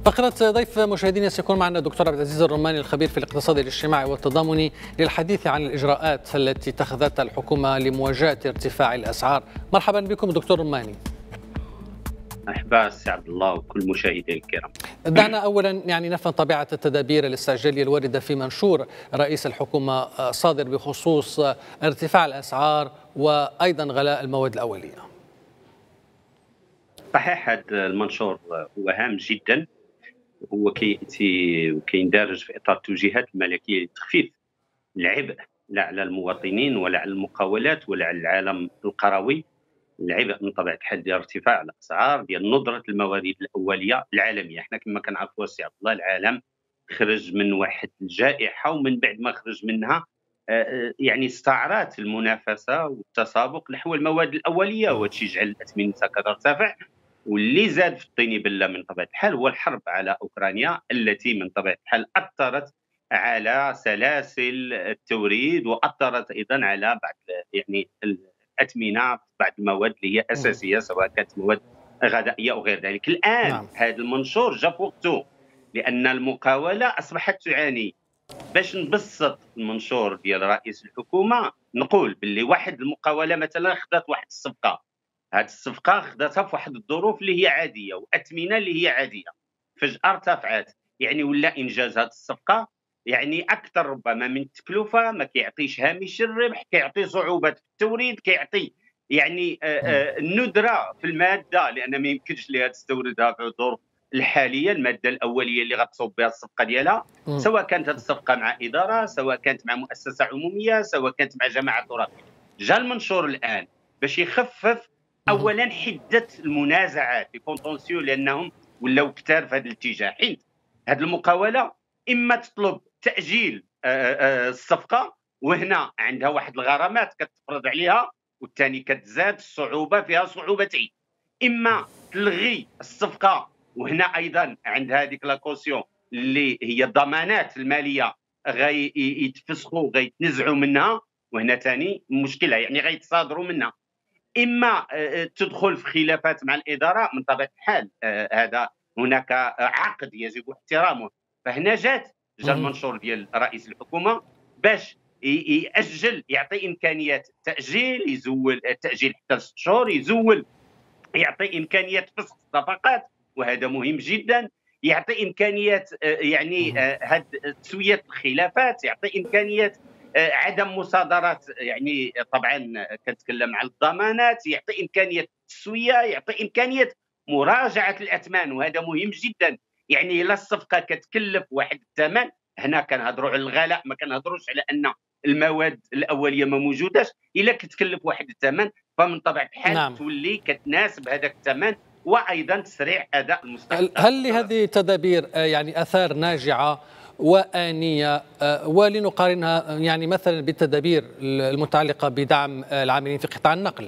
فقرة ضيف مشاهدينا سيكون معنا الدكتور عبد العزيز الرماني الخبير في الاقتصاد الاجتماعي والتضامني للحديث عن الإجراءات التي اتخذتها الحكومة لمواجهة ارتفاع الأسعار. مرحبا بكم دكتور رماني. مرحبا سي عبد الله وكل مشاهدي الكرام. دعنا اولا نفهم طبيعه التدابير الاستعجاليه الوارده في منشور رئيس الحكومه صادر بخصوص ارتفاع الاسعار وايضا غلاء المواد الاوليه. صحيح، هذا المنشور هو هام جدا، هو كياتي وكيندرج في اطار التوجيهات الملكيه لتخفيف العبء لا على المواطنين ولا على المقاولات ولا على العالم القروي. العبء من طبيعه الحال ديال ارتفاع الاسعار ديال ندره الموارد الاوليه العالميه. احنا كما كنعرفوا سي عبد الله، العالم خرج من واحد الجائحه، ومن بعد ما خرج منها استعرات المنافسه والتسابق نحو المواد الاوليه، وهذا الشيء جعل الاثمنه كترتفع. واللي زاد في الطين بله من طبيعه الحال هو الحرب على اوكرانيا، التي من طبيعه الحال اثرت على سلاسل التوريد واثرت ايضا على بعض الاثمنه، بعض المواد اللي هي اساسيه سواء كانت مواد غذائيه او غير ذلك. الان هذا المنشور جاء في وقته، لان المقاوله اصبحت تعاني. باش نبسط المنشور ديال رئيس الحكومه، نقول باللي واحد المقاوله مثلا خدات واحد الصفقه، هذه الصفقه خداتها في واحد الظروف اللي هي عاديه واثمنه اللي هي عاديه، فجاه ارتفعت، ولا انجاز هذه الصفقه اكثر ربما من التكلفه، ما كيعطيش هامش الربح، كيعطي صعوبات في التوريد، كيعطي الندره في الماده، لان ما يمكنش لها تستوردها في الظروف الحاليه. الماده الاوليه اللي غتصوب بها الصفقه ديالها، سواء كانت هذه الصفقه مع اداره، سواء كانت مع مؤسسه عموميه، سواء كانت مع جماعه تراثيه. جاء المنشور الان باش يخفف اولا حده المنازعات في كونتونسيو، لانهم ولاو كثار في هذا الاتجاه. حيت هذه المقاوله اما تطلب تاجيل الصفقه، وهنا عندها واحد الغرامات كتفرض عليها، والثاني كتزاد الصعوبه فيها صعوبتين، اما تلغي الصفقه، وهنا ايضا عند هذيك لاكوسيون اللي هي الضمانات الماليه غيتفسخوا غيتنزعوا منها، وهنا ثاني مشكله غيتصادروا منها، اما تدخل في خلافات مع الاداره. من طبيعه الحال هذا هناك عقد يجب احترامه. فهنا جاء المنشور ديال رئيس الحكومه باش ياجل، يعطي امكانيات تاجيل، يزول التاجيل حتى 6 شهور، يزول، يعطي امكانيات فسخ الصفقات، وهذا مهم جدا، يعطي امكانيات تسويه الخلافات، يعطي امكانيات عدم مصادرات، طبعا كنتكلم على الضمانات، يعطي امكانيه التسويه، يعطي امكانيه مراجعه الاثمان، وهذا مهم جدا. الا الصفقه كتكلف واحد الثمن، هنا كنهضروا على الغلاء، ما كنهضروش على ان المواد الاوليه ما موجوداش. الا كتكلف واحد الثمن، فمن طبيعه الحال تولي كتناسب هذاك الثمن، وايضا تسريع اداء المستحقات. هل لهذه التدابير اثار ناجعه وآنية، ولنقارنها مثلا بالتدابير المتعلقه بدعم العاملين في قطاع النقل؟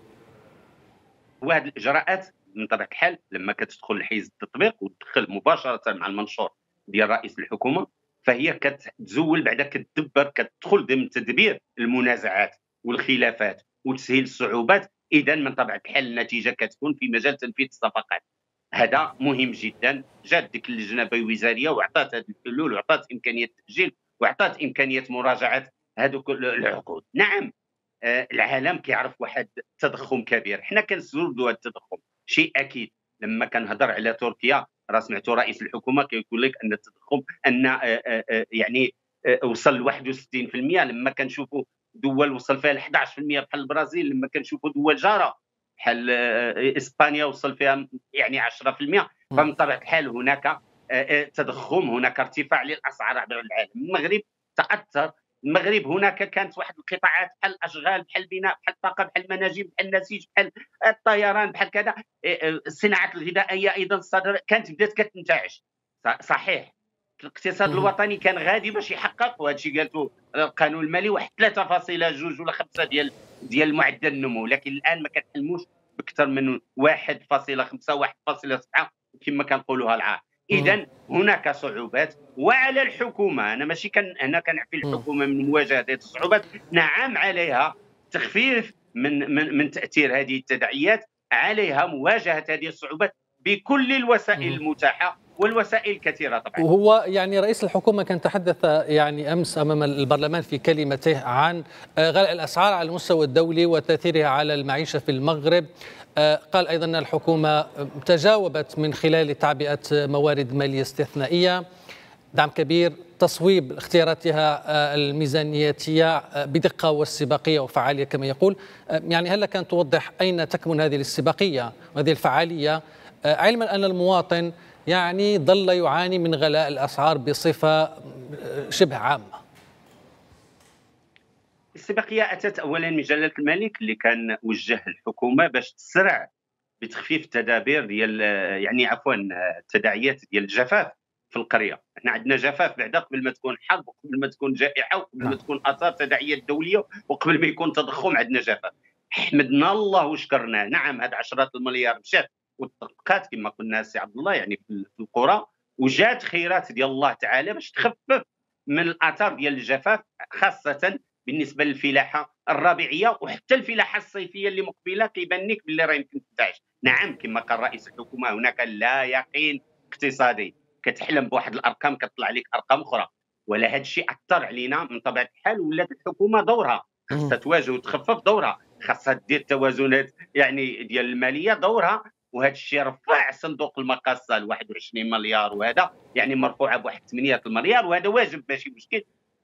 وهذه الاجراءات من طبيعه الحال لما كتدخل لحيز التطبيق وتدخل مباشره مع المنشور ديال رئيس الحكومه، فهي كتزول بعدا كتدبر، كتدخل ضمن تدبير المنازعات والخلافات وتسهيل الصعوبات. اذا من طبيعه الحال النتيجه كتكون في مجال تنفيذ الصفقات. هذا مهم جدا. جات ديك اللجنه الوزاريه وعطات هذه الحلول، وعطات امكانيه التسجيل، وعطات امكانيه مراجعه هذوك العقود. نعم، العالم كيعرف واحد التضخم كبير، حنا كنسولوا هذا التضخم، شيء اكيد. لما كنهضر على تركيا، راه سمعتوا رئيس الحكومه كيقول لك ان التضخم وصل ل 61%، لما كنشوفوا دول وصل فيها ل 11% بحال البرازيل، لما كنشوفوا دول جاره بحال اسبانيا وصل فيها 10%. فمن طبيعه الحال هناك تضخم، هناك ارتفاع للاسعار عبر العالم. المغرب تاثر. المغرب هناك كانت واحد القطاعات بحال الاشغال، بحال البناء، بحال الطاقه، بحال المناجم، بحال النسيج، بحال الطيران، بحال كذا، الصناعه الغذائيه ايضا الصادره كانت بدات كتنتعش. صحيح الاقتصاد الوطني كان غادي باش يحقق، وهذا الشيء قالته القانون المالي، واحد 3.2 ولا 5 ديال معدل النمو، لكن الان ما كنحلموش باكثر من 1.5 1.7 كما كنقولوها العار. اذا هناك صعوبات، وعلى الحكومه، انا ماشي هنا كنعفي الحكومه من مواجهه هذه الصعوبات، نعم عليها تخفيف من تاثير هذه التداعيات، عليها مواجهه هذه الصعوبات بكل الوسائل المتاحه، والوسائل كثيرة طبعا. وهو يعني رئيس الحكومة كان تحدث يعني أمس أمام البرلمان في كلمته عن غلاء الأسعار على المستوى الدولي وتأثيرها على المعيشة في المغرب. قال أيضا أن الحكومة تجاوبت من خلال تعبئة موارد مالية استثنائية، دعم كبير، تصويب اختياراتها الميزانياتية بدقة واستباقية وفعالية كما يقول. يعني هل لك أن توضح أين تكمن هذه الاستباقية وهذه الفعالية، علما أن المواطن يعني ظل يعاني من غلاء الأسعار بصفة شبه عامة؟ الاستباقية أتت أولا من جلالة الملك اللي كان وجه الحكومة باش تسرع بتخفيف التدابير ديال يعني عفوا التداعيات ديال الجفاف في القريه. احنا عندنا جفاف بعدا قبل ما تكون حرب وقبل ما تكون جائحه وقبل ما تكون اثار تداعيات دوليه وقبل ما يكون تضخم عندنا جفاف. حمدنا الله وشكرناه. نعم هاد عشرات المليار مشات وطبقات كما قلنا السي عبد الله يعني في القرى، وجات خيرات ديال الله تعالى باش تخفف من الاثار ديال الجفاف، خاصه بالنسبه للفلاحه الربيعيه وحتى الفلاحه الصيفيه اللي مقبله كيبان لك باللي راه يمكن تنتعش. نعم كما قال رئيس الحكومه هناك لا يقين اقتصادي، كتحلم بواحد الارقام كتطلع لك ارقام اخرى، ولا هذا الشيء اثر علينا من طبيعه الحال. ولات الحكومه دورها خاصها تواجه وتخفف، دورها خاصها دير توازنات يعني ديال الماليه، دورها. وهذا الشيء رفع صندوق المقاصه ل 21 مليار، وهذا يعني مرفوعه بواحد 8 المليار، وهذا واجب ماشي مشكل.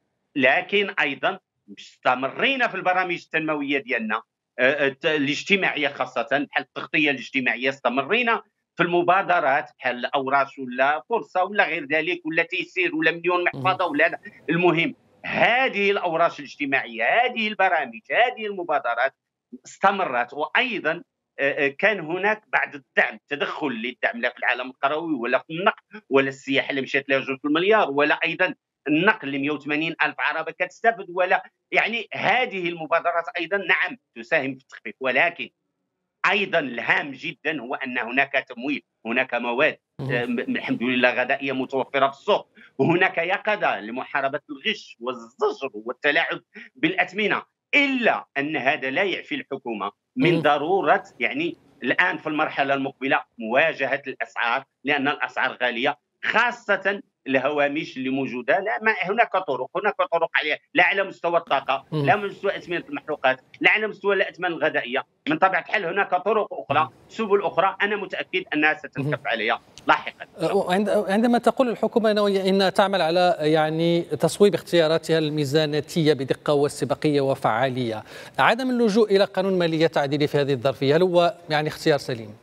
لكن ايضا استمرينا في البرامج التنمويه ديالنا الاجتماعيه، خاصه بحال التغطيه الاجتماعيه، استمرينا في المبادرات بحال الاوراش ولا فرصه ولا غير ذلك ولا تيسير ولا مليون محفظه ولا المهم هذه الاوراش الاجتماعيه، هذه البرامج، هذه المبادرات استمرت. وايضا كان هناك بعض الدعم، تدخل للدعم لا في العالم القروي ولا في النقل ولا السياحه اللي مشات لها 2 مليار، ولا ايضا النقل ل 180 الف عربه كتستافد، ولا يعني هذه المبادرات ايضا نعم تساهم في التخفيف. ولكن ايضا الهام جدا هو ان هناك تمويل، هناك مواد الحمد لله غذائيه متوفره في السوق، وهناك يقظه لمحاربه الغش والزجر والتلاعب بالاثمنه. الا ان هذا لا يعفي الحكومه من ضروره يعني الان في المرحله المقبله مواجهه الاسعار، لان الاسعار غاليه، خاصه الهوامش اللي موجوده. لا ما هناك طرق عليها، لا على مستوى الطاقه، لا على مستوى اثمنه المحروقات، لا على مستوى الاثمان الغذائيه. من طبيعه الحال هناك طرق اخرى، سبل اخرى، انا متاكد انها ستنكف عليها لاحقا. عندما تقول الحكومه انها تعمل على يعني تصويب اختياراتها الميزانياتيه بدقه واستباقيه وفعاليه، عدم اللجوء الى قانون ماليه تعديلي في هذه الظرفيه هل هو يعني اختيار سليم؟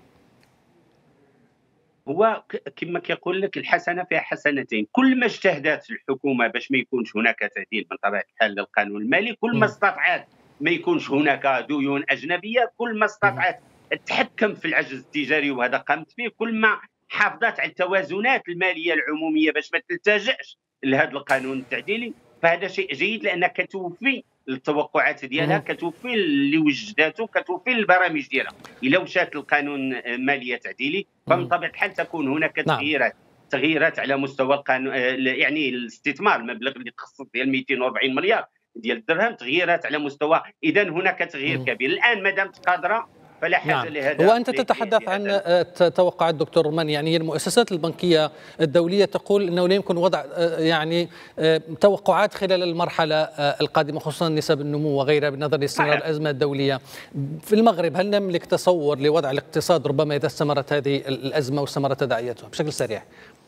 هو كما كيقول لك الحسنه فيها حسنتين، كل ما اجتهدت الحكومه باش ما يكونش هناك تعديل من طبيعه الحال للقانون المالي، كل ما استطاعت ما يكونش هناك ديون اجنبيه، كل ما استطاعت تتحكم في العجز التجاري وهذا قامت به، كل ما حافظت على التوازنات الماليه العموميه باش ما تلتجئش لهذا القانون التعديلي. فهذا شيء جيد لانك كتوفي التوقعات ديالها، كتوفي اللي وجداته، كتوفي البرامج ديالها. الا مشات القانون ماليه تعديلي فمن طبيعه الحال تكون هناك تغييرات على مستوى القانون، يعني الاستثمار، المبلغ اللي تخصص ديال 240 مليار ديال الدرهم، تغييرات على مستوى، اذا هناك تغيير كبير. الان ما دامت قادره فلا حاجه لهذا. وانت تتحدث عن توقعات دكتور رماني، يعني المؤسسات البنكيه الدوليه تقول انه لا يمكن وضع يعني توقعات خلال المرحله القادمه، خصوصا نسب النمو وغيرها بالنظر لاستمرار الازمه الدوليه في المغرب. هل نملك تصور لوضع الاقتصاد ربما اذا استمرت هذه الازمه واستمرت تداعياتها بشكل سريع؟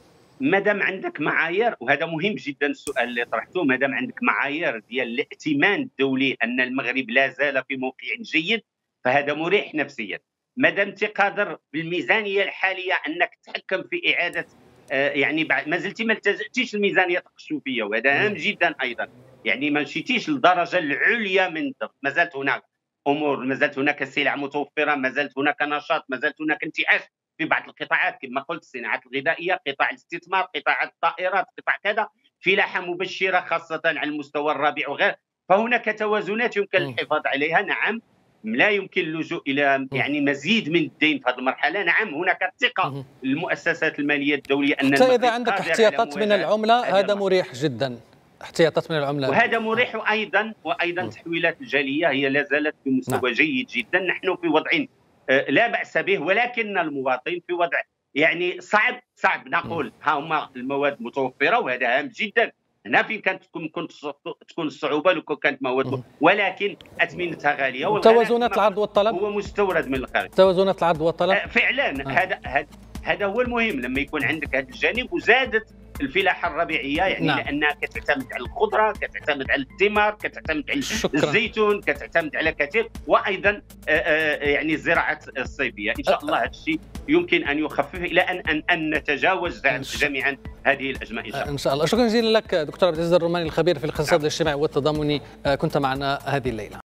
ما دام عندك معايير، وهذا مهم جدا السؤال اللي طرحته، ما دام عندك معايير ديال الائتمان الدولي ان المغرب لا زال في موقع جيد، فهذا مريح نفسيا. ما دمت قادر بالميزانيه الحاليه انك تتحكم في اعاده يعني ما زلتي ما التزمتيش الميزانيه التقشفيه، وهذا هام جدا ايضا. يعني ما مشيتيش للدرجه العليا من الضغط، ما زالت هناك امور، ما زالت هناك سلع متوفره، ما زالت هناك نشاط، ما زالت هناك انتعاش في بعض القطاعات كما قلت، الصناعات الغذائيه، قطاع الاستثمار، قطاع الطائرات، قطاع كذا، فلاحه مبشره خاصه على المستوى الربيع وغير. فهناك توازنات يمكن الحفاظ عليها. نعم لا يمكن اللجوء الى يعني مزيد من الدين في هذه المرحله. نعم هناك ثقه المؤسسات الماليه الدوليه ان حتى اذا عندك احتياطات من العمله هذا مريح جدا، احتياطات من العمله وهذا مريح. وايضا تحويلات الجاليه هي لا زالت في مستوى جيد جدا. نحن في وضع لا باس به، ولكن المواطن في وضع يعني صعب نقول ها هما المواد متوفره، وهذا هام جدا. هنا فين كانت تكون الصعوبه لو كانت مواد، ولكن اثمنتها غاليه، وتوازنات العرض والطلب هو مستورد من الخارج. توازنات العرض والطلب فعلا هذا هو المهم لما يكون عندك هذا الجانب. وزادت الفلاحه الربيعيه يعني نعم. لانها كتعتمد على الخضره، كتعتمد على الثمار، كتعتمد على الزيتون، كتعتمد على كثير، وايضا يعني الزراعه الصيفيه. ان شاء الله هذا الشيء يمكن ان يخفف الى ان نتجاوز جميعا هذه الازمه ان شاء الله. ان شاء الله. شكرا جزيلا لك دكتور عبد العزيز الرماني الخبير في الاقتصاد الاجتماعي والتضامني، كنت معنا هذه الليله.